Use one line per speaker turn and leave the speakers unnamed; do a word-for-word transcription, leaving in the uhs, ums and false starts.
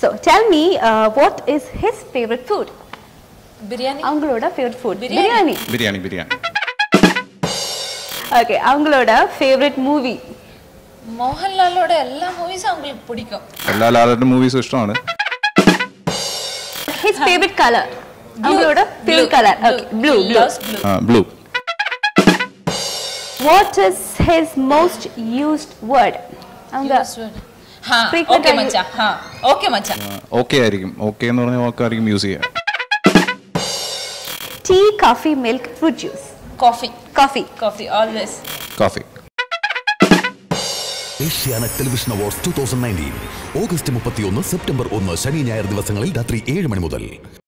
So tell me, uh, what is his favorite food?
Biryani.
Avangaloda favorite food.
Biryani.
Biryani, biryani.
Okay, avangaloda favorite movie.
മോഹൻലാലോടെ എല്ലാ മൂവീസും അവങ്ങൾക്ക് പിടിക്കും.
എല്ലാ ലാലേട്ടൻ മൂവീസും ഇഷ്ടമാണ്.
His favorite color. അവങ്ങളോട് favorite color. Okay, blue, blue.
Ah, blue.
What is his most used word? അവങ്ക
ഹാ okay മച്ചാ. ഹാ okay മച്ചാ.
Okay ആയിരിക്കും. Okay എന്ന് പറഞ്ഞാൽ ഓക്കേ ആയിരിക്കും യൂസ് ചെയ്യുക.
Tea, coffee, milk, fruit juice.
Coffee.
Coffee.
Coffee always.
Coffee.
Asianet television awards twenty nineteen August മുപ്പത്തിയൊന്ന് സെപ്റ്റംബർ ഒന്ന് ശനി ഞായർ ദിവസങ്ങളിൽ രാത്രി ഏഴ് മണി മുതൽ.